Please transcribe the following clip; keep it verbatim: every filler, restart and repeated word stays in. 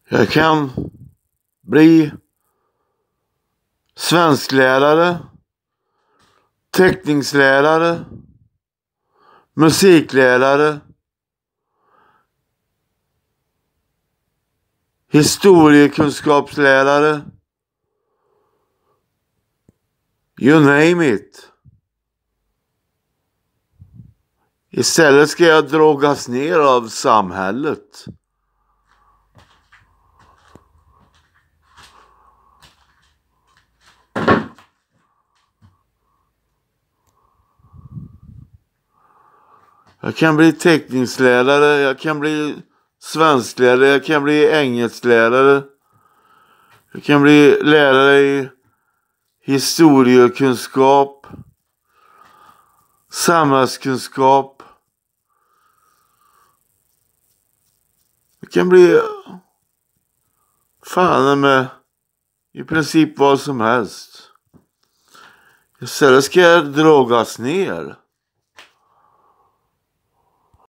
Jag kan bli svensklärare, teckningslärare, musiklärare, historiekunskapslärare, you name it. Istället ska jag drogas ner av samhället. Jag kan bli teckningslärare, jag kan bli svensklärare, jag kan bli engelsklärare. Jag kan bli lärare i historiekunskap, samhällskunskap. Jag kan bli fan med i princip vad som helst. Istället ska jag drogas ner.